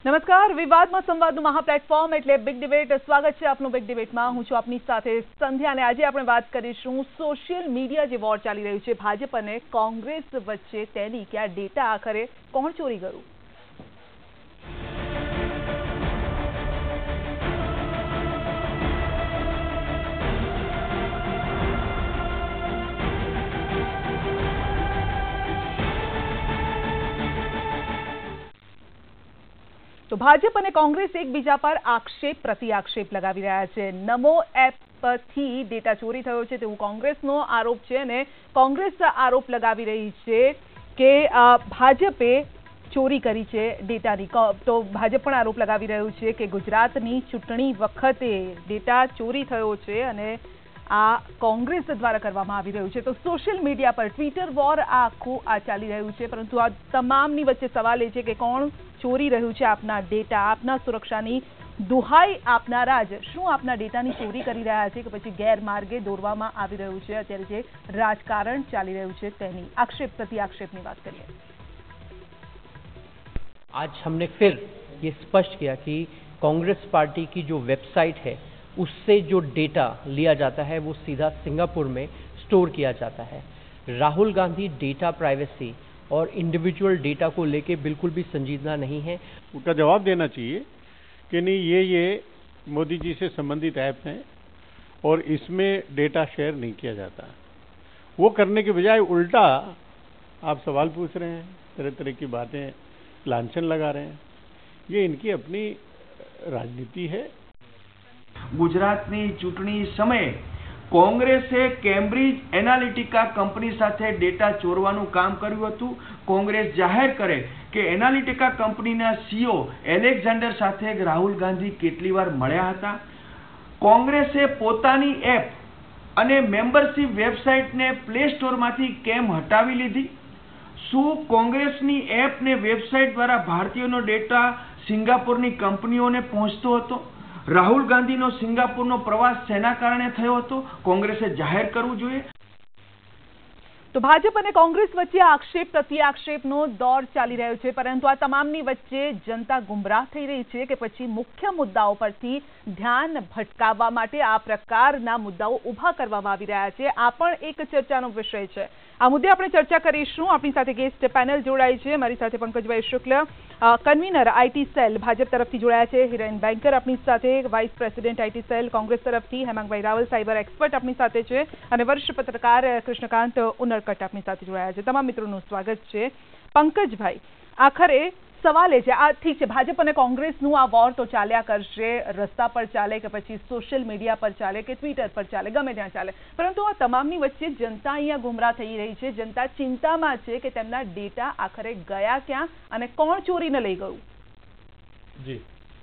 નમસ્કાર, વિવાદમાં સંવાદનું મહાપ્લેટફોર્મ એટલે બિગ ડિબેટ. સ્વાગત છે આપનું બિગ ડિબેટમાં. હું છું આપની સાથે સંધ્યા અને આજે આપણે વાત કરીશું સોશિયલ મીડિયા જે વોર ચાલી રહ્યું છે ભાજપ અને કોંગ્રેસ વચ્ચે તેની કે આ ડેટા આખરે કોણ ચોરી કર્યું. તો ભાજપ અને કોંગ્રેસ એકબીજા પર આક્ષેપ પ્રતિ આક્ષેપ લગાવી રહ્યા છે. નમો એપ પરથી ડેટા ચોરી થયો છે તેવું કોંગ્રેસનો આરોપ છે અને કોંગ્રેસ આરોપ લગાવી રહી છે કે ભાજપે ચોરી કરી છે ડેટાની. તો ભાજપ પણ આરોપ લગાવી રહ્યું છે કે ગુજરાતની ચૂંટણી વખતે ડેટા ચોરી થયો છે અને આ કોંગ્રેસ દ્વારા કરવામાં આવી રહ્યું છે. તો સોશિયલ મીડિયા પર ટ્વિટર વોર આખું ચાલી રહ્યું છે, પરંતુ આ તમામની વચ્ચે સવાલ એ છે કે કોણ ચોરી રહ્યું છે આપના ડેટા. આપના સુરક્ષાની દુહાઈ આપનારા જ શું આપના ડેટાની ચોરી કરી રહ્યા છે કે પછી ગેરમાર્ગે દોરવામાં આવી રહ્યું છે. અત્યારે જે રાજકારણ ચાલી રહ્યું છે તેની आक्षेप प्रति आक्षेप की बात करिए. आज हमने फिर ये स्पष्ट किया कि कांग्रेस पार्टी की जो वेबसाइट है उससे जो डेटा लिया जाता है वो सीधा सिंगापुर में स्टोर किया जाता है. राहुल गांधी डेटा प्राइवेसी और इंडिविजुअल डेटा को लेके बिल्कुल भी संजीदना नहीं है. उसका जवाब देना चाहिए कि नहीं, ये मोदी जी से संबंधित ऐप हैं और इसमें डेटा शेयर नहीं किया जाता. वो करने के बजाय उल्टा आप सवाल पूछ रहे हैं, तरह तरह की बातें लांछन लगा रहे हैं. ये इनकी अपनी राजनीति है. ગુજરાતની ચૂંટણી સમયે કોંગ્રેસે કેમ્બ્રિજ એનાલિટિકા કંપની સાથે ડેટા ચોરવાનું કામ કર્યું હતું. કોંગ્રેસ જાહેર કરે કે એનાલિટિકા કંપનીના સીઈઓ એલેક્ઝાન્ડર સાથે રાહુલ ગાંધી કેટલી વાર મળ્યા હતા. કોંગ્રેસે પોતાની એપ અને મેમ્બરશિપ વેબસાઇટને પ્લે સ્ટોરમાંથી કેમ હટાવી લીધી? શું કોંગ્રેસની એપ ને વેબસાઇટ દ્વારા ભારતીયોનો ડેટા સિંગાપુરની કંપનીઓને પહોંચતો હતો? રાહુલ ગાંધીનો સિંગાપુરનો પ્રવાસ શેના કારણે થયો હતો? કોંગ્રેસે જાહેર કરવું જોઈએ. તો ભાજપ અને કોંગ્રેસ વચ્ચે આક્ષેપ પ્રતિ આક્ષેપનો દોર ચાલી રહ્યો છે, પરંતુ આ તમામની વચ્ચે જનતા ગુમરાહ થઈ રહી છે કે પછી મુખ્ય મુદ્દાઓ પરથી ધ્યાન ભટકાવવા માટે આ પ્રકારના મુદ્દાઓ ઊભા કરવામાં આવી રહ્યા છે. આ પણ એક ચર્ચાનો વિષય છે. આ મુદ્દે આપણે ચર્ચા કરીશું. આપણી સાથે ગેસ્ટ પેનલ જોડાઈ છે. મારી સાથે પંકજભાઈ Shukla, convener IT cell Bhajpa તરફથી જોડાયા છે. હિરેન બેંકર આપણી સાથે, vice president IT cell Congress તરફથી. હેમાંગભાઈ રાવલ, સાયબર એક્સપર્ટ આપણી સાથે છે. અને વરિષ્ઠ પત્રકાર કૃષ્ણકાંત ઉનરકટ આપણી સાથે જોડાયા છે. તમામ મિત્રોનું સ્વાગત છે. પંકજભાઈ, આખરે સવાલ એ છે, આ ઠીક છે, ભાજપ અને કોંગ્રેસનું આ વોર તો ચાલ્યા કરશે, રસ્તા પર ચાલે કે પછી સોશિયલ મીડિયા પર ચાલે કે ટ્વિટર પર ચાલે, ગમે ત્યાં ચાલે, પરંતુ આ તમામની વચ્ચે જનતા અહીંયા ગુમરાહ થઈ રહી છે. જનતા ચિંતામાં છે કે તેમના ડેટા આખરે ગયા ક્યાં અને કોણ ચોરીને લઈ ગયું. જી,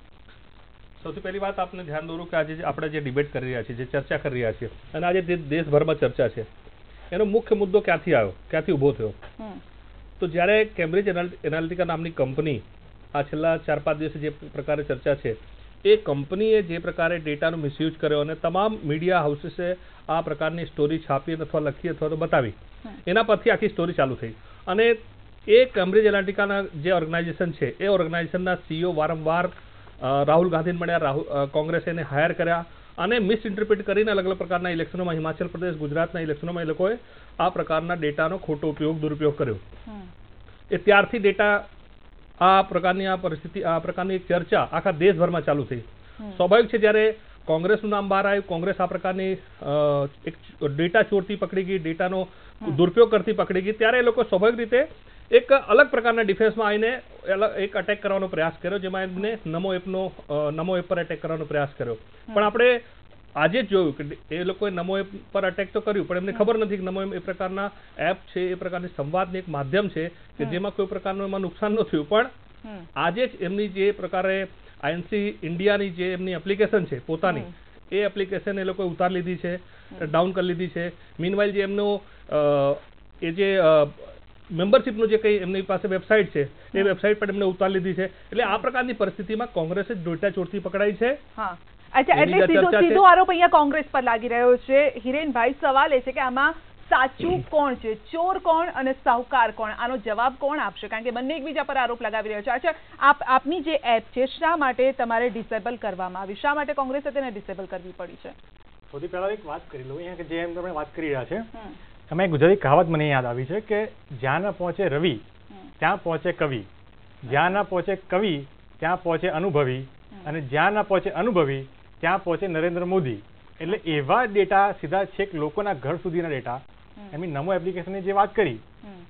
સૌથી પહેલી વાત આપને ધ્યાન દોરું કે આજે આપણે જે ડિબેટ કરી રહ્યા છીએ, જે ચર્ચા કરી રહ્યા છીએ અને આજે દેશભરમાં ચર્ચા છે, એનો મુખ્ય મુદ્દો ક્યાંથી આવ્યો, ક્યાંથી ઊભો થયો? તો જ્યારે કેમ્બ્રિજ એનાલિટિકા નામની કંપની આ છેલ્લા 4-5 દિવસે જે પ્રકારે ચર્ચા છે, એ કંપનીએ જે પ્રકારે ડેટાનો મિસયુઝ કર્યો અને તમામ મીડિયા હાઉસીસે આ પ્રકારની સ્ટોરી છાપી અથવા લખી અથવા તો બતાવી, એના પરથી આખી સ્ટોરી ચાલુ થઈ. અને એ કેમ્બ્રિજ એનાલિટિકાના જે ઓર્ગેનાઇઝેશન છે, એ ઓર્ગેનાઇઝેશનના સીઈઓ વારંવાર રાહુલ ગાંધીને મળ્યા, કોંગ્રેસે એને હાયર કર્યા અને મિસઇન્ટરપ્રિટ કરીને અલગ અલગ પ્રકારના ઇલેક્શનોમાં, હિમાચલ પ્રદેશ, ગુજરાતના ઇલેક્શનોમાં એ લોકોએ આ પ્રકારના ડેટાનો ખોટો ઉપયોગ, દુરુપયોગ કર્યો. એ ત્યારથી ડેટા આ પ્રકારની આ પરિસ્થિતિ, આ પ્રકારની એક ચર્ચા આખા દેશભરમાં ચાલુ થઈ. સ્વાભાવિક છે, જ્યારે કોંગ્રેસનું નામ બહાર આવ્યું, કોંગ્રેસ આ પ્રકારની એક ડેટા ચોરતી પકડી ગઈ, ડેટાનો દુરુપયોગ કરતી પકડી ગઈ, ત્યારે એ લોકો સ્વાભાવિક રીતે એક અલગ પ્રકારના ડિફેન્સમાં આવીને એક અટેક કરવાનો પ્રયાસ કર્યો, જેમાં એમને નમો એપ પર અટેક કરવાનો પ્રયાસ કર્યો. પણ આપણે આજે જ જોયું કે એ લોકોએ નમો એપ પર અટેક તો કર્યું, પણ એમને ખબર નથી કે નમો એપ એ પ્રકારના એપ છે, એ પ્રકારની સંવાદની એક માધ્યમ છે કે જેમાં કોઈ પ્રકારનું એમાં નુકસાન ન થયું. પણ આજે જ એમની જે પ્રકારે આઈએનસી ઇન્ડિયાની જે એમની એપ્લિકેશન છે પોતાની, એ એપ્લિકેશન એ લોકોએ ઉતારી લીધી છે, ડાઉન કરી લીધી છે. મીનવાઇલ જે એમનો એ જે મેમ્બરશિપનું જે કંઈ એમની પાસે વેબસાઇટ છે, એ વેબસાઇટ પણ એમને ઉતારી લીધી છે. એટલે આ પ્રકારની પરિસ્થિતિમાં કોંગ્રેસે ડેટા ચોરતી પકડાઈ છે. અચ્છા, એટલે સીધો આરોપ અહીંયા કોંગ્રેસ પર લાગી રહ્યો છે. હિરેનભાઈ, સવાલ એ છે કે આમાં સાચું કોણ છે, ચોર કોણ અને સાહુકાર કોણ? આનો જવાબ કોણ આપશે? કારણ કે બંને એકબીજા પર આરોપ લગાવી રહ્યા છે. અચ્છા, આપની જે એપ છે શા માટે તમારે ડિસેબલ કરવામાં આવી? શા માટે કોંગ્રેસે તેને ડિસેબલ કરવી પડી છે? સૌથી પહેલા એક વાત કરી લઉં અહીંયા કે જે તમે વાત કરી રહ્યા છે એમાં ગુજરાતી કહાવત મને યાદ આવી છે કે જ્યાં ન પહોંચે રવિ ત્યાં પહોંચે કવિ, જ્યાં ન પહોંચે કવિ ત્યાં પહોંચે અનુભવી, અને જ્યાં ન પહોંચે અનુભવી ત્યાં પહોંચે નરેન્દ્ર મોદી. એટલે એવા ડેટા સીધા છેક લોકોના ઘર સુધીના ડેટા એમની નમો એપ્લિકેશનની જે વાત કરી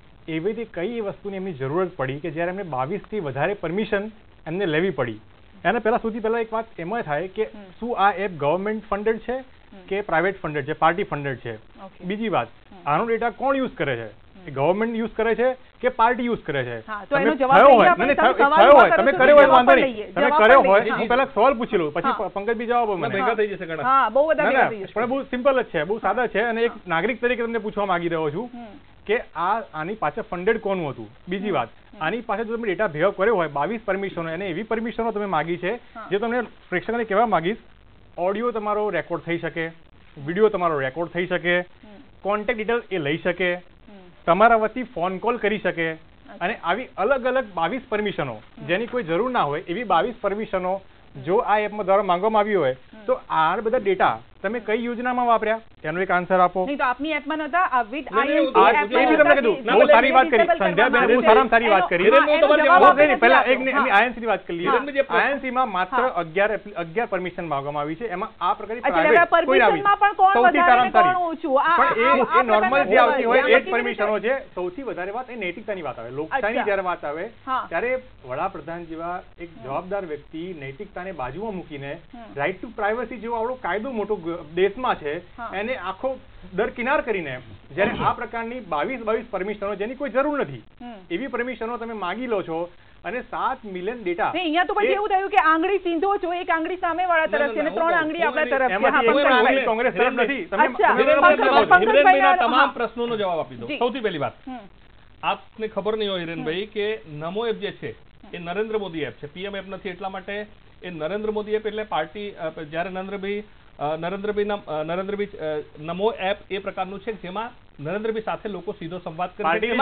એવી કઈ વસ્તુની એમની જરૂરત પડી કે જ્યારે એમને 22થી વધારે પરમિશન એમને લેવી પડી. એના પહેલા સૌથી પહેલા એક વાત એમાં થાય કે શું આ એપ ગવર્મેન્ટ ફંડેડ છે કે પ્રાઇવેટ ફંડેડ છે, પાર્ટી ફંડેડ છે? બીજી વાત, આનો ડેટા કોણ યુઝ કરે છે? ગવર્મેન્ટ યુઝ કરે છે કે પાર્ટી યુઝ કરે છે? તમે કર્યો હોય તમે કર્યો હોય વાંધો નહીં, તમે કર્યો હોય હું પહેલા સવાલ પૂછી લઉં પછી પંકજભાઈ જવાબ મને ભેગા થઈ જશે ઘણા. હા, બહુ બધા પણ બહુ સિમ્પલ જ છે, બહુ સાદા છે, અને એક નાગરિક તરીકે તમને પૂછવા માંગી રહ્યો છું કે આની પાછળ ફંડેડ કોનું હતું? બીજી વાત, આની પાછળ જો તમે ડેટા ભેગો કર્યો હોય 22 પરમિશનો, અને એવી પરમિશનો તમે માગી છે જે તમને પ્રેક્ષકોને કહેવા માંગીશ, ઓડિયો તમારો રેકોર્ડ થઈ શકે, વિડીયો તમારો રેકોર્ડ થઈ શકે, કોન્ટેક્ટ ડિટેલ એ લઈ શકે, તમારા વતી ફોન કોલ કરી શકે, અને આવી અલગ અલગ 22 પરમિશનો જેની કોઈ જરૂર ના હોય એવી 22 પરમિશનો જો આ એપમાં દ્વારા માંગવામાં આવી હોય તો આ બધા ડેટા તમે કઈ યોજનામાં વાપર્યા એનો એક આન્સર આપો. નહીં તો આપની એપમાં નહોતા, આ વિથ તમને કીધું બહુ સારી વાત કરી સંધ્યાબેન, બહુ સારામાં સારી વાત કરી. પહેલા એક આઈએનસી ની વાત કરી લઈએ. આઈએનસી માં માત્ર 11 પરમિશન માંગવામાં આવી છે, એમાં આ પ્રકારની પ્રાઇવેટ કોઈ આવી સૌથી સારામાં સારી, પણ એ નોર્મલ જે આવતી હોય એ જ પરમિશનો છે. સૌથી વધારે વાત એ નૈતિકતાની વાત આવે, લોકશાહીની જ્યારે વાત આવે ત્યારે વડાપ્રધાન જેવા એક જવાબદાર વ્યક્તિ નૈતિકતાને બાજુમાં મૂકીને રાઇટ ટુ પ્રાઇવસી જેવો આવડો કાયદો મોટો દેશમાં છે એને આખો દરકિનાર કરીને જ્યારે આ પ્રકારની 22 પરમિશનો જેની કોઈ જરૂર નથી એવી પરમિશનો તમે માગી લો છો, અને 7 મિલિયન ડેટા. અહીંયા તો પછી એવું થયું કે આંગળી સીધો છો, એક આંગળી સામે વાળા તરફ છે અને 3 આંગળી આપણા તરફ છે. કોંગ્રેસ તરફ નથી. હિરેનભાઈના તમામ પ્રશ્નોનો જવાબ આપી દો. સૌથી પહેલી વાત, આપને ખબર નહીં હોય હિરેનભાઈ કે નમો એપ જે છે એ નરેન્દ્ર મોદી એપ છે, પીએમ એપ નથી. એટલા માટે એ નરેન્દ્ર મોદી એપ એટલે પાર્ટી જ્યારે નરેન્દ્રભાઈ નમો એપ એ પ્રકારનું છે જેમાં નરેન્દ્રભાઈ સાથે લોકો સીધો સંવાદ કરે છે.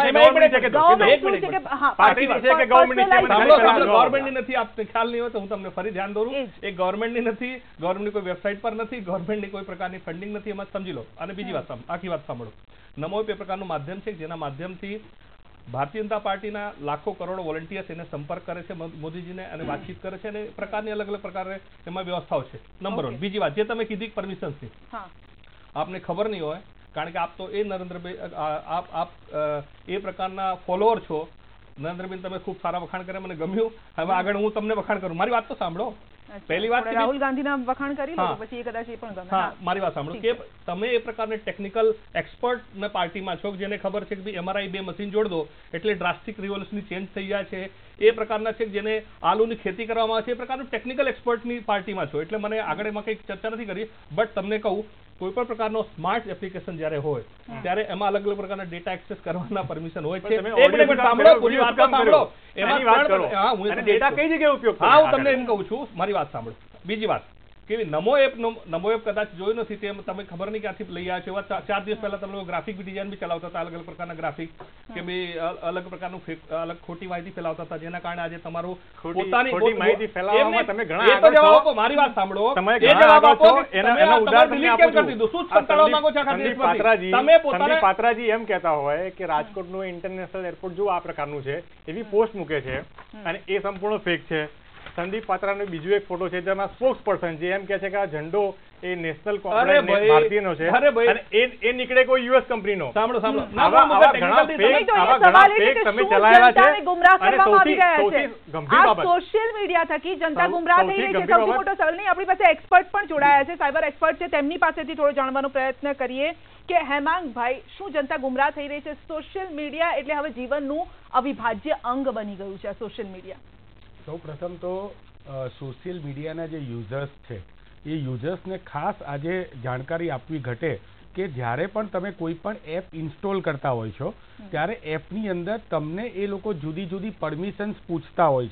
ગવર્મેન્ટની નથી, આપને ખ્યાલ નહીં હોય તો હું તમને ફરી ધ્યાન દોરું, એ ગવર્મેન્ટની નથી, ગવર્મેન્ટની કોઈ વેબસાઇટ પર નથી, ગવર્મેન્ટની કોઈ પ્રકારની ફંડિંગ નથી, એમાં સમજી લો. અને બીજી વાત, આખી વાત સાંભળો. નમો એપ એ પ્રકારનું માધ્યમ છે જેના માધ્યમથી ભારતીય જનતા પાર્ટીના લાખો કરોડો વોલન્ટિયર્સ એને સંપર્ક કરે છે મોદીજીને અને વાતચીત કરે છે, અને પ્રકારની અલગ અલગ પ્રકારે એમાં વ્યવસ્થાઓ છે. નંબર 1. બીજી વાત, જે તમે કીધી પરમિશન્સની, આપને ખબર નહીં હોય કારણ કે આપ તો એ નરેન્દ્રભાઈ આપ એ પ્રકારના ફોલોઅર છો. નરેન્દ્રભાઈ તમે ખૂબ સારા વખાણ કરે, મને ગમ્યું. હવે આગળ હું તમને વખાણ કરું. મારી વાત તો સાંભળો. પહેલી વાત, રાહુલ ગાંધીના વખાણ કરી લો પછી એ કદાચ એ પણ ગમે. હા, મારી વાત સાંભળો કે તમે એ પ્રકારના ટેકનિકલ એક્સપર્ટ ના પાર્ટીમાં છો જેને ખબર છે કે ભાઈ એમઆરઆઈ 2 મશીન જોડ દો એટલે ડ્રાસ્ટિક રિવોલ્યુશનરી ચેન્જ થઈ જાય છે, એ પ્રકારના છે જેને આલુની ખેતી કરવામાં આવે છે, એ પ્રકારનું ટેકનિકલ એક્સપર્ટની પાર્ટીમાં છો. એટલે મને આગળ એમાં કંઈક ચર્ચા નથી કરી, બટ તમને કહું કોઈ પણ પ્રકારનો સ્માર્ટ એપ્લિકેશન જ્યારે હોય ત્યારે એમાં અલગ અલગ પ્રકારના ડેટા એક્સેસ કરવાના પરમિશન હોય છે. ડેટા કઈ જગ્યાએ ઉપયોગ? હા, હું તમને એમ કહું છું, મારી વાત સાંભળો. બીજી વાત કે નમો એપ કદાચ જોયું નથી, તેમ તમે ખબર નહીં ક્યાંથી લઈ આવ્યા છો. 4 દિવસ પહેલા તમે ગ્રાફિક ડિઝાઇન બી ચલાવતા હતા, અલગ અલગ પ્રકારના ગ્રાફિક કે ભાઈ અલગ પ્રકારનું અલગ ખોટી માહિતી ફેલાવતા હતા, જેના કારણે આજે તમારું પોતાની માહિતી ફેલાવવામાં તમે ઘણા આગળ જવાબ આપો. મારી વાત સાંભળો, તમે જવાબ આપો. એના ઉદાહરણ આપો છો. સંદીપ પાત્રાજી એમ કહેતા હોય કે રાજકોટનું ઇન્ટરનેશનલ એરપોર્ટ જો આ પ્રકારનું છે એવી પોસ્ટ મૂકે છે અને એ સંપૂર્ણ ફેક છે. સંદીપ પાત્રાનો બીજો એક ફોટો છે જેમાં સ્પોક્સ પર્સન જે એમ કહે છે કે આ ઝંડો એ નેશનલ ભારતીયનો છે અને એ નીકળે કોઈ યુએસ કંપનીનો. સાંભળો આવા ઘણા ફેક તમે ચલાવેલા છે અને સૌથી ગંભીર બાબત સોશિયલ મીડિયા થકી જનતા ગુમરાહ થઈ રહી છે. સૌથી મોટો સવાલ નહીં, આપણી પાસે એક્સપર્ટ પણ જોડાયા છે, સાયબર એક્સપર્ટ છે, તેમની પાસેથી થોડો જાણવાનો પ્રયત્ન કરીએ કે હેમાંગભાઈ, શું જનતા ગુમરાહ થઈ રહી છે? સોશિયલ મીડિયા એટલે હવે જીવનનું અવિભાજ્ય અંગ બની ગયું છે આ સોશિયલ મીડિયા. સૌ પ્રથમ તો સોશિયલ મીડિયાના જે યુઝર્સ છે એ યુઝર્સને ખાસ આજે જાણકારી આપવી ઘટે કે જ્યારે પણ તમે કોઈ પણ એપ ઇન્સ્ટોલ કરતા હોય છો ત્યારે એપની અંદર તમને એ લોકો જુદી જુદી પરમિશન્સ પૂછતા હોય છે.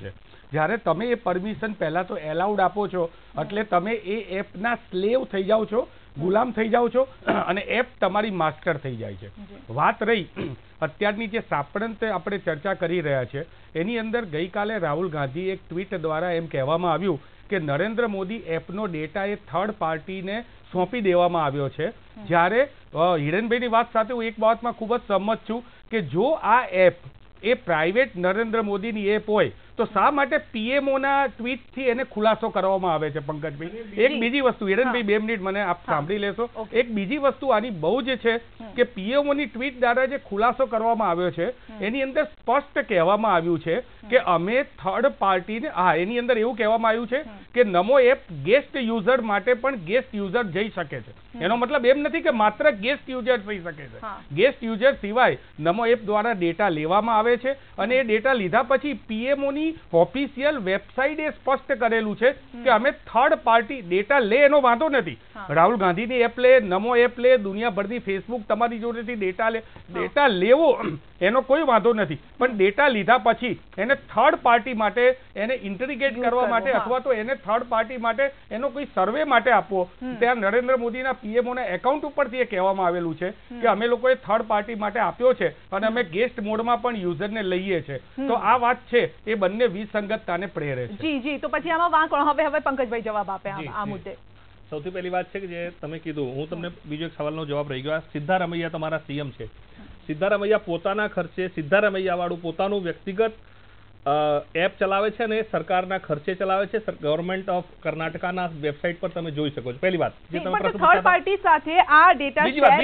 જ્યારે તમે એ પરમિશન પહેલા તો એલાઉડ આપો છો એટલે તમે એ એપના સ્લેવ થઈ જાઓ છો, ગુલામ થઈ જાઓ છો અને એપ તમારી માસ્ટર થઈ જાય છે. વાત રહી અત્યારની જે સાપડંત આપણે ચર્ચા કરી રહ્યા છે એની અંદર ગઈકાલે રાહુલ ગાંધી એક ટ્વીટ દ્વારા એમ કહેવામાં આવ્યું કે નરેન્દ્ર મોદી એપનો ડેટા એ થર્ડ પાર્ટીને સોંપી દેવામાં આવ્યો છે. જ્યારે હિરેનભાઈની વાત સાથે હું એક બાબતમાં ખૂબ જ સહમત છું કે જો આ એપ એ પ્રાઇવેટ નરેન્દ્ર મોદીની એપ હોય તો શા માટે પીએમઓના ટ્વીટથી એને ખુલાસો કરવામાં આવે છે પંકજભાઈ? એક બીજી વસ્તુ, હિરેનભાઈ 2 મિનિટ મને આપ સાંભળી લેશો. એક બીજી વસ્તુ આની બહુ જ છે કે પીએમઓની ટ્વીટ દ્વારા જે ખુલાસો કરવામાં આવ્યો છે એની અંદર સ્પષ્ટ કહેવામાં આવ્યું છે કે અમે થર્ડ પાર્ટીને એની અંદર એવું કહેવામાં આવ્યું છે કે નમો એપ ગેસ્ટ યુઝર માટે પણ ગેસ્ટ યુઝર જઈ શકે છે. એનો મતલબ એમ નથી કે માત્ર ગેસ્ટ યુઝર થઈ શકે છે. ગેસ્ટ યુઝર સિવાય નમો એપ દ્વારા ડેટા લેવામાં આવે છે અને એ ડેટા લીધા પછી પીએમઓની ઓફિશિયલ વેબસાઇટે સ્પષ્ટ કરેલું છે કે અમે થર્ડ પાર્ટી ડેટા લે એનો વાંધો નથી. રાહુલ ગાંધીની એપ લે, નમો એપ લે, દુનિયાભરની ફેસબુક તમારી જોડેથી ડેટા લે, ડેટા લેવો એનો કોઈ વાંધો નથી, પણ ડેટા લીધા પછી એને થર્ડ પાર્ટી માટે એને ઇન્ટિગ્રેટ કરવા માટે અથવા તો એને થર્ડ પાર્ટી માટે એનો કોઈ સર્વે માટે આપવો. ત્યાં નરેન્દ્ર મોદીના પીએમઓના એકાઉન્ટ ઉપરથી એ કહેવામાં આવેલું છે કે અમે લોકોએ થર્ડ પાર્ટી માટે આપ્યો છે અને અમે ગેસ્ટ મોડમાં પણ યુઝરને લઈએ છે. તો આ વાત છે એ બંને વિસંગતતાને પ્રેરે છે. જી તો પછી આમાં વાંક હવે પંકજભાઈ જવાબ આપે આ મુદ્દે. સૌથી પહેલી વાત છે કે જે તમે કીધું, હું તમને બીજો એક સવાલનો જવાબ રહી ગયો. સિદ્ધારમૈયા તમારા સીએમ છે. સિદ્ધારમૈયા પોતાના ખર્ચે સિદ્ધારમૈયા વાળું પોતાનું વ્યક્તિગત એપ ચલાવે છે અને સરકારના ખર્ચે ચલાવે છે. ગવર્મેન્ટ ઓફ કર્ણાટકાના વેબસાઇટ પર તમે જોઈ શકો છો. પહેલી વાત જે તમે થર્ડ પાર્ટી સાથે આ ડેટા બીજી વાત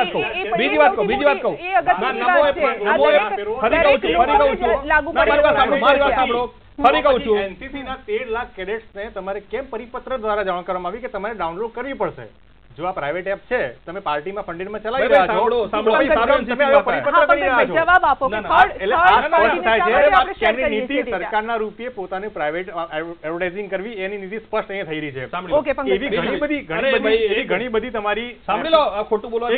કહું ફરી કહું છું એનસીસી ના 13 લાખ કેડેટ્સને તમારે કેમ પરિપત્ર દ્વારા જાણ કરવામાં આવી કે તમારે ડાઉનલોડ કરવી પડશે? જો આ પ્રાઇવેટ એપ છે, તમે પાર્ટીમાં ફંડિંગમાં ચલાવી રહ્યા છો, નીતિ સરકારના રૂપિયે પોતાની પ્રાઇવેટ એડવર્ટાઇઝિંગ કરવી એની નીતિ સ્પષ્ટ અહીંયા થઈ રહી છે. એવી ઘણી બધી તમારી સાંભળી લો, ખોટું બોલો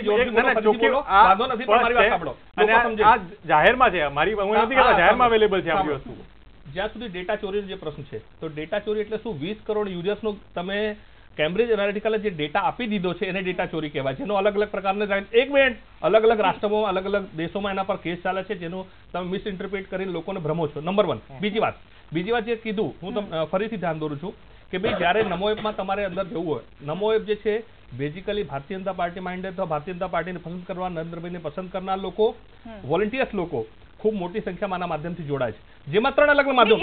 અને આ જાહેરમાં છે, મારી હું નથી કહેતા જાહેરમાં અવેલેબલ છે આપણી વસ્તુ. જ્યાં સુધી ડેટા ચોરીનો જે પ્રશ્ન છે, તો ડેટા ચોરી એટલે શું? 20 કરોડ યુઝર્સનો તમે કેમ્બ્રિજ એનાલિટિકાએ જે ડેટા આપી દીધો છે એને ડેટા ચોરી કહેવાય છે. એનો અલગ અલગ પ્રકારના એક મિનિટ અલગ અલગ રાષ્ટ્રોમાં અલગ અલગ દેશોમાં એના પર કેસ ચાલે છે જેનો તમે મિસઇન્ટરપ્રેટ કરીને લોકોને ભ્રમો છો. નંબર 1. બીજી વાત જે કીધું હું તમને ફરીથી ધ્યાન દોરું છું કે ભાઈ જ્યારે નમો એપમાં તમારે અંદર જવું હોય, નમો એપ જે છે basically Bharatiya Janata party minded અથવા ભારતીય જનતા પાર્ટીને પસંદ કરવા, નરેન્દ્રભાઈને પસંદ કરનાર લોકો, વોલન્ટિયર્સ લોકો ખૂબ મોટી સંખ્યામાં આના માધ્યમથી જોડાય છે. જેમાં 3 અલગ માધ્યમ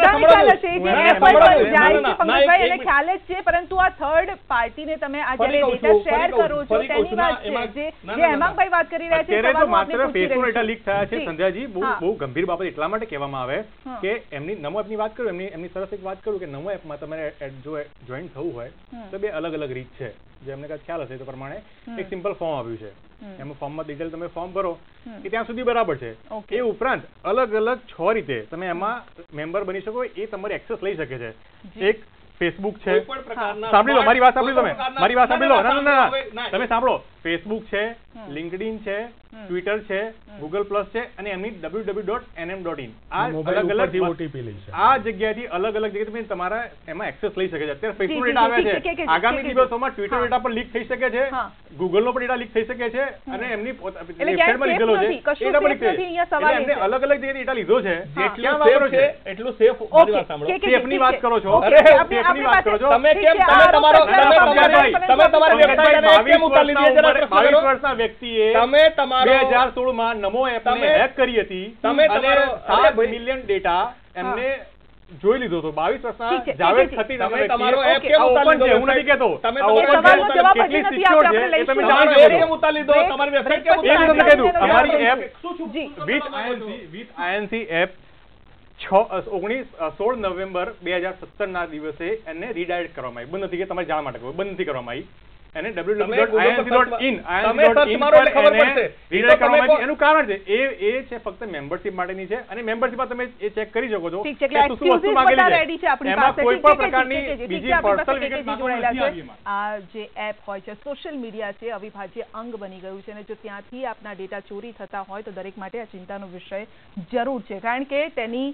ખ્યાલ જ છે, પરંતુ આ થર્ડ પાર્ટીને તમે આ જ્યારે ડેટા શેર કરો છો તેની વાત છે જે હેમાંગભાઈ વાત કરી રહ્યા છે. માત્ર ફેસબુક ડેટા લીક થયા છે સંધ્યાજી, બહુ ગંભીર બાબત એટલા માટે કહેવામાં આવે કે એમની નમો એપની વાત કરું, એમની સરસ એક વાત કરું કે નમો એપમાં તમારે જો જોઈન થવું હોય તો 2 અલગ અલગ રીત છે. જે એમને કદાચ ખ્યાલ હશે તો પ્રમાણે એક સિમ્પલ ફોર્મ આવ્યું છે, એમાં ફોર્મમાં ડિટેલ તમે ફોર્મ ભરો કે ત્યાં સુધી બરાબર છે. એ ઉપરાંત અલગ અલગ 6 રીતે તમે એમાં મેમ્બર બની શકો, એ તમારી એક્સેસ લઈ શકે છે. એક ફેસબુક છે, સાંભળી લો મારી વાત સાંભળી લો તમે સાંભળો. ફેસબુક છે, લિંક્ડઇન છે, ટ્વિટર છે, ગૂગલ પ્લસ છે અને એમની www.nm.in આ અલગ અલગ ઓટીપી લઈ છે. આ જગ્યાએથી અલગ અલગ જગ્યાએ તમે તમારા એમાં એક્સેસ લઈ શકે છે. અત્યારે ફેસબુક ડેટા આવે છે, આગામી દિવસોમાં ટ્વિટર ડેટા પર લીક થઈ શકે છે, ગૂગલ નો પણ ડેટા લીક થઈ શકે છે અને એમની વેબસાઇટમાં લીધેલો છે ડેટા પણ લીક થઈ છે. એમને અલગ અલગ જગ્યાએ ડેટા લીધો છે. એટલું સેફ સેફની વાત કરો છો, તમે કેમ તમારી વેબસાઇટ 22 વર્ષના વ્યક્તિએ તમે તમારો 2016માં નમો એપને હેક કરી હતી. તમે તમારો 7 મિલિયન ડેટા એમને જોઈ લીધો હતો. 22 વર્ષના જાવેદ ખતી નામના તમારો એપ કેમ ઉતારી લીધો? હું નથી કહેતો તમે કેટલી સિક્યોર છે એ તમે જાણો છો. કેમ ઉતારી લીધો? તમારી વેબસાઇટ કેમ ઉતારી લીધો? કીધું અમારી app with INC app 16 November 2017 ના દિવસે એને રીડાયરેક્ટ કરવામાં આવી. બંધ નથી કે તમારી જાણ માટે બંધ નથી કરવામાં આવી. એને તમે Google પર www.inc.in તમે search મારો એટલે ખબર પડશે. redirect કરવામાં આવી. એનું કારણ છે એ છે ફક્ત મેમ્બરશિપ માટેની છે અને મેમ્બરશિપમાં તમે એ ચેક કરી શકો છો ઠીક છે, કે શું વસ્તુ માંગેલી છે. રેડી છે આપણી એમાં પાસે. કોઈ ઠીક પણ છે, પ્રકારની ઠીક છે, ઠીક છે, બીજી આપણી પાસે પર્સનલ KKG વિગત જોડાયેલા છે. આ જે એપ હોય છે સોશિયલ મીડિયા છે અવિભાજ્ય અંગ બની ગયું છે અને જો ત્યાંથી આપના ડેટા ચોરી થતા હોય તો દરેક માટે આ ચિંતાનો વિષય જરૂર છે, કારણ કે તેની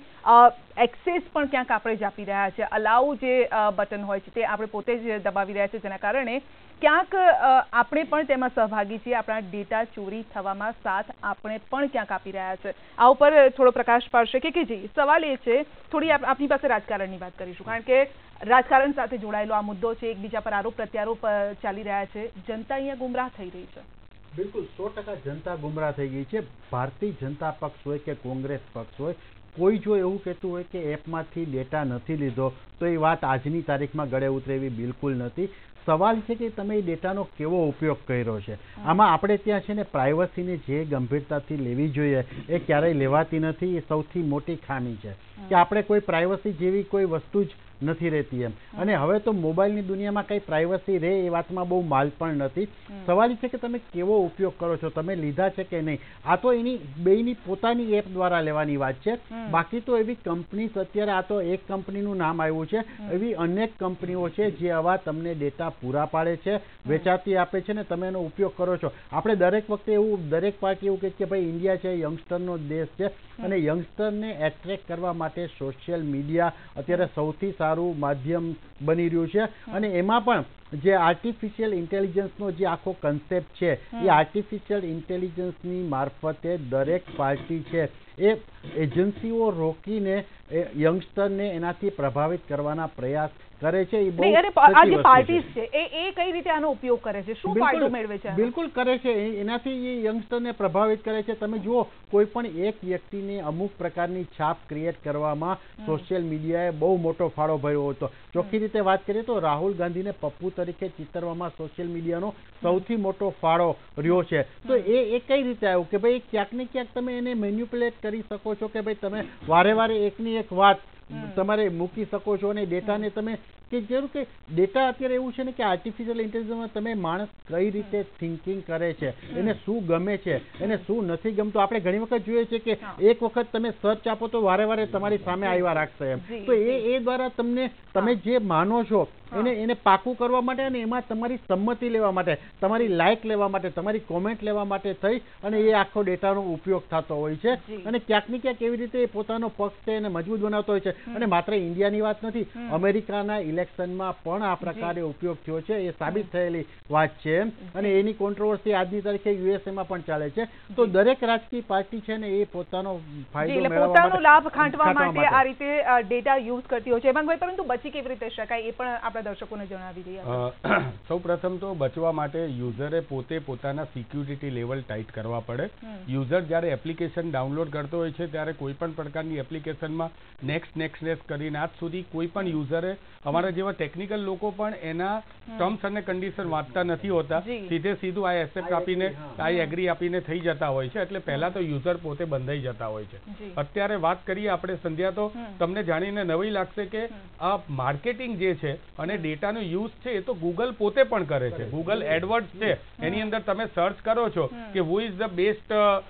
એક્સેસ પણ ક્યાંક આપણે જ આપી રહ્યા છે. અલાઉ જે બટન હોય છે તે આપણે પોતે જ દબાવી રહ્યા છે, જેના કારણે ક્યાંક આપણે પણ તેમાં સહભાગી છીએ. આપણા ડેટા ચોરી થવામાં સાથ આપણે પણ ક્યાંક આપી રહ્યા છે. આ ઉપર થોડો પ્રકાશ પાડશે કે જી સવાલ એ છે, થોડી આપની પાસે રાજકારણની વાત કરીશું, કારણ કે રાજકારણ સાથે જોડાયેલો આ મુદ્દો છે. એકબીજા પર આરોપ પ્રત્યારોપ ચાલી રહ્યા છે. જનતા અહીંયા ગુમરાહ થઈ રહી છે. બિલકુલ 100% જનતા ગુમરાહ થઈ ગઈ છે. ભારતીય જનતા પક્ષ હોય કે કોંગ્રેસ પક્ષ હોય, કોઈ જો એવું કહેતું હોય કે એપમાંથી ડેટા નથી લીધો તો એ વાત આજની તારીખમાં ગળે ઉતરે એવી બિલકુલ નથી. સવાલ છે કે તમે એ ડેટાનો કેવો ઉપયોગ કર્યો છે. આમાં આપણે ત્યાં છે ને પ્રાઇવસીને જે ગંભીરતાથી લેવી જોઈએ એ ક્યારેય લેવાતી નથી. એ સૌથી મોટી ખામી છે કે આપણે કોઈ પ્રાઇવસી જેવી કોઈ વસ્તુ જ નથી રહેતી એમ. અને હવે તો મોબાઈલની દુનિયામાં કઈ પ્રાઇવસી રહે એ વાતમાં બહુ માલ પણ નથી. સવાલ છે કે તમે કેવો ઉપયોગ કરો છો, તમે લીધા છે કે નહીં. આ તો એની બેયની પોતાની એપ દ્વારા લેવાની વાત છે. બાકી તો એવી કંપનીઝ અત્યારે, આ તો એક કંપનીનું નામ આવ્યું છે, એવી અનેક કંપનીઓ છે જે આવા તમને ડેટા પૂરા પાડે છે, વેચાતી આપે છે ને તમે એનો ઉપયોગ કરો છો. આપણે દરેક વખતે એવું, દરેક પાર્ટી એવું કહે કે ભાઈ ઇન્ડિયા છે યંગસ્ટરનો દેશ છે અને યંગસ્ટરને એટ્રેક્ટ કરવા માટે સોશિયલ મીડિયા અત્યારે સૌથી સારું માધ્યમ બની રહ્યું છે. અને એમાં પણ જે આર્ટિફિશિયલ ઇન્ટેલિજન્સનો જે આખો કન્સેપ્ટ છે એ આર્ટિફિશિયલ ઇન્ટેલિજન્સની મારફતે દરેક પાર્ટી છે એ એજન્સીઓ રોકીને યંગસ્ટરને એનાથી પ્રભાવિત કરવાના પ્રયાસ કરે છે. એ બહુ આ જે પાર્ટીઝ છે એ કઈ રીતે આનો ઉપયોગ કરે છે, શું ફાયદો મેળવે છે? બિલકુલ કરે છે, એનાથી એ યંગસ્ટરને પ્રભાવિત કરે છે. તમે જુઓ કોઈ પણ એક વ્યક્તિને અમુક પ્રકારની છાપ ક્રિએટ કરવામાં સોશિયલ મીડિયાએ બહુ મોટો ફાળો ભર્યો હતો. ચોખ્ખી રીતે વાત કરીએ તો રાહુલ ગાંધીને પપ્પુ તરીકે ચિતરવામાં સોશિયલ મીડિયાનો સૌથી મોટો ફાળો રહ્યો છે. તો એ કઈ રીતે આવ્યું કે ભાઈ ક્યાંક ને ક્યાંક તમે એને મેન્યુપ્યુલેટ કરી શકો છો કે ભાઈ તમે વારે વારે એકની એક વાત તમારે મૂકી શકો છો અને ડેટાને તમે કે જરૂર કે ડેટા અત્યારે એવું છે ને કે આર્ટિફિશિયલ ઇન્ટેલિજન્સમાં તમે માણસ કઈ રીતે થિંકિંગ કરે છે, એને શું ગમે છે, એને શું નથી ગમતું. આપણે ઘણી વખત જોઈએ છે કે એક વખત તમે સર્ચ આપો તો વારે વારે તમારી સામે આવ્યા રાખશે એમ. તો એ દ્વારા તમને તમે જે માનો છો એને પાકું કરવા માટે અને એમાં તમારી સંમતિ લેવા માટે, તમારી લાઇક લેવા માટે, તમારી કોમેન્ટ લેવા માટે થઈ અને એ આખો ડેટાનો ઉપયોગ થતો હોય છે. અને ક્યાંક ને ક્યાંક એવી રીતે પોતાનો પક્ષ છે એને મજબૂત બનાવતો હોય છે. અને માત્ર ઇન્ડિયાની વાત નથી, અમેરિકાના ઇલેક્શનમાં પણ આ પ્રકારે ઉપયોગ થયો છે. એ સાબિત થયેલી વાત છે અને એની કોન્ટ્રોવર્સી આજની તારીખે યુએસએમાં પણ ચાલે છે. તો દરેક રાજકીય પાર્ટી છે ને એ પોતાનો ફાયદો મેળવવા માટે, પોતાનો લાભ ખાંટવા માટે આ રીતે ડેટા યુઝ કરતી હોય છે. હેમાંગભાઈ, પરંતુ બચી કેવી રીતે શકાય એ પણ આપણા દર્શકોને જણાવી દઈએ. સૌ પ્રથમ તો બચવા માટે યુઝરે પોતે પોતાના સિક્યુરિટી લેવલ ટાઈટ કરવા પડે. યુઝર જ્યારે એપ્લિકેશન ડાઉનલોડ કરતો હોય છે ત્યારે કોઈ પણ પ્રકારની એપ્લિકેશનમાં નેક્સ્ટ કરીને આજ સુધી કોઈ પણ યુઝરે, અમારા જેવા ટેકનિકલ લોકો પણ એના ટર્મ્સ અને કન્ડિશન વાંચતા નથી હોતા, સીધું આ એક્સેપ્ટ આપીને આ એગ્રી આપીને થઈ જતા હોય છે. એટલે પહેલા તો યુઝર પોતે બંધાઈ જતા હોય છે. અત્યારે વાત કરીએ આપણે સંધ્યા, તો તમને જાણીને નવી લાગશે કે આ માર્કેટિંગ જે છે અને ડેટાનો યુઝ છે એ તો ગૂગલ પોતે પણ કરે છે. ગૂગલ એડવર્ડ્સ છે એની અંદર તમે સર્ચ કરો છો કે હુ ઇઝ ધ બેસ્ટ,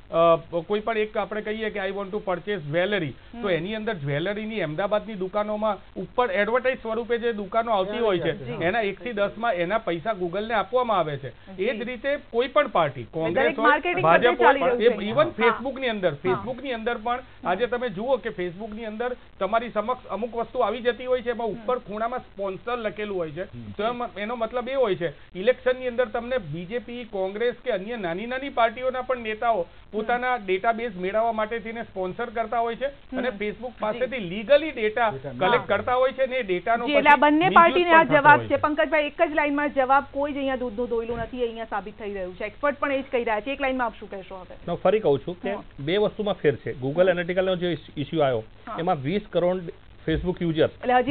કોઈ પણ એક આપણે કહીએ કે I want to purchase jewellery, તો એની અંદર જ્વેલરીની અમદાવાદની દુકાનોમાં ઉપર એડવર્ટાઇઝ સ્વરૂપે જે દુકાનો આવતી હોય છે એના 1 થી 10 એના પૈસા ગૂગલને આપવામાં આવે છે. એ જ રીતે કોઈ પણ પાર્ટી, કોંગ્રેસ હોય, ભાજપ હોય, ઇવન ફેસબુકની અંદર પણ આજે તમે જુઓ કે ફેસબુકની અંદર તમારી સમક્ષ અમુક વસ્તુ આવી જતી હોય છે, એમાં ઉપર ખૂણામાં સ્પોન્સર લખેલું હોય છે. તો એનો મતલબ એ હોય છે ઇલેક્શનની અંદર તમને બીજેપી, કોંગ્રેસ કે અન્ય નાની પાર્ટીઓના પણ નેતાઓ પોતાના ડેટાબેઝ મેળવવા માટે થઈને સ્પોન્સર કરતા હોય છે અને ફેસબુક પાસેથી લીગલી ડેટા કલેક્ટ કરતા હોય છે ને ડેટાનો એટલે બંને પાર્ટીને આ જવાબ છે. પંકજભાઈ, એક જ લાઈનમાં જવાબ, કોઈ જ અહીંયા દૂધનું દોયલું નથી, અહીંયા સાબિત થઈ રહ્યું છે. એક્સપર્ટ પણ એ જ કહી રહ્યા છે. એક લાઈનમાં આપ શું કહેશો? હવે ફરી કહું છું કે બે વસ્તુમાં ફેર છે. ગૂગલ એનાલિટિકલનો જે ઇસ્યુ આવ્યો એમાં 20 કરોડ ફેસબુક યુઝર્સ,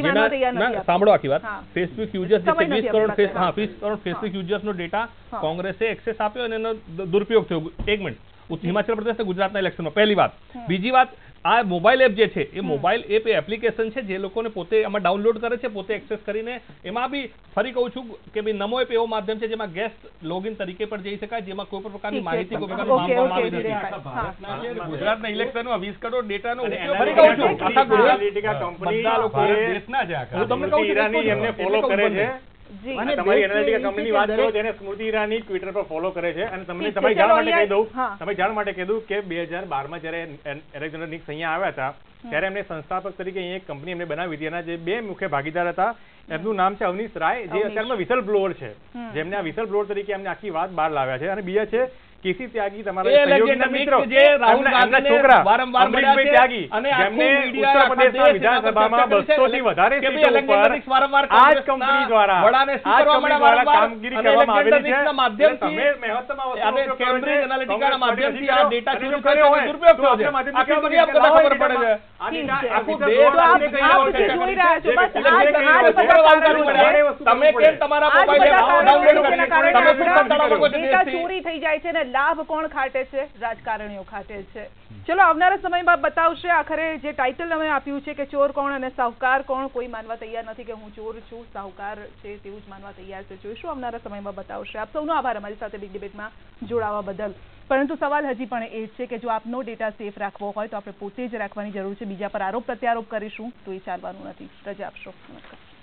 સાંભળો આખી વાત, ફેસબુક યુઝર્સ 20 કરોડ ફેસબુક યુઝર્સનો ડેટા કોંગ્રેસે એક્સેસ આપ્યો અને એનો દુરુપયોગ થયો. એક મિનિટ, હિમાચલ પ્રદેશ અને ગુજરાતના ઇલેક્શનમાં પહેલી વાત. બીજી વાત, આ મોબાઈલ એપ જે છે એ મોબાઈલ એપ એપ્લિકેશન છે જે લોકોને પોતે આમાં ડાઉનલોડ કરે છે, પોતે એક્સેસ કરીને એમાં બી ફરી કહું છું કે ભાઈ નમો એપ એવો માધ્યમ છે જેમાં ગેસ્ટ લોગિન તરીકે પણ જઈ શકાય, જેમાં કોઈ પણ પ્રકારની માહિતી કોઈ પ્રકારનું માંગવામાં આવી નથી. ગુજરાતના ઇલેક્શનનો 20 કરોડ ડેટાનો ઉપયોગ ફરી કહું છું આખા એનાલિટિકા કંપની બધા લોકો દેશના છે આખા. હું તમને કહું છું ઈરાની એમને ફોલો કરે છે. જી અને તમારી દેશ એનાલિટિકા એવી કંપની છે વાત કે કરો દરેક- જેને સ્મૃતિ ઈરાની ટ્વિટર પર ફોલો કરે છે અને તમને ઠીક છે, તમારી જાણ ચલો માટે કહી દઉં અહીંયા- તમારી જાણ માટે કહી દઉં કે 2012 માં જ્યારે એલેક્ઝાન્ડર નિક્સ અહીંયા આવ્યા હતા ત્યારે એમને સંસ્થાપક તરીકે અહીંયા એક કંપની એમને બનાવી હતી. એના જે 2 મુખ્ય ભાગીદાર હતા એમનું નામ છે અવનીશ રાય, જે અત્યારમાં વિસલ બ્લોઅર છે, જેમને આ વિસલ બ્લોઅર તરીકે એમને આખી વાત બહાર લાવ્યા છે. અને બીજા છે કેસી ત્યાગી, તમારા એ સહયોગીના legendary મિત્રો, જે રાહુલ એમના ગાંધીને છોકરા વારંવાર મળ્યા અમરીશભાઈ છે ત્યાગી, અને આખું જેમને મીડિયા ઉત્તર પ્રદેશના આખા વિધાનસભામાં દેશ એના પર 200 થી વધારે કે સીટો ભાઈ ઉપર Alexander વારંવાર આ જ કોંગ્રેસના કંપની દ્વારા વડાને શું કરવા મળ્યા વારંવાર કામગીરી અને કરવામાં આવેલી Alexander છે. ના માધ્યમથી તમે મહત્તમમાં વસ્તુનો અને ઉપયોગ કરો કેમ્બ્રિજ છો. એનાલિટિકાના માધ્યમથી આ કોંગ્રેસ ડેટા અને ચોરી જો કર્યો થયો હોય છે, દુરુપયોગ તો થયો છે. આપણા આખી માધ્યમથી દુનિયા લાવો ખબર પડે છે. આ ઠીક ડેટા- છે. આખું તો દેશ આપ આપણે કઈ આપ રીતે જે જોઈ રહ્યા છો, બસ એટલે આ જે જ કંઈ બધા બધા કારણો કારણો છે. તમે કેમ તમારા આ જ મોબાઈલ બધા કારણો ડાઉનલોડ છે જેના કારણે તમે શું આપણા કંટાળો છો ડેટા દેશથી? ચોરી થઈ જાય છે અને લાભ કોણ ખાટે છે? રાજકારણીઓ ખાટે છે. ચલો આવનારા સમયમાં બતાવશે. આખરે જે ટાઇટલ અમે આપ્યું છે કે ચોર કોણ અને સાહુકાર કોણ, કોઈ માનવા તૈયાર નથી કે હું ચોર છું, સાહુકાર છે તેવું જ માનવા તૈયાર છે. જોઈશું આવનારા સમયમાં બતાવશે. આપ સૌનો આભાર અમારી સાથે બિગ ડિબેટમાં જોડાવા બદલ. પરંતુ સવાલ હજી પણ એ જ છે કે જો આપનો ડેટા સેફ રાખવો હોય તો આપણે પોતે જ રાખવાની જરૂર છે. બીજા પર આરોપ પ્રત્યારોપ કરીશું તો એ ચાલવાનું નથી. રજા આપશો. નમસ્કાર.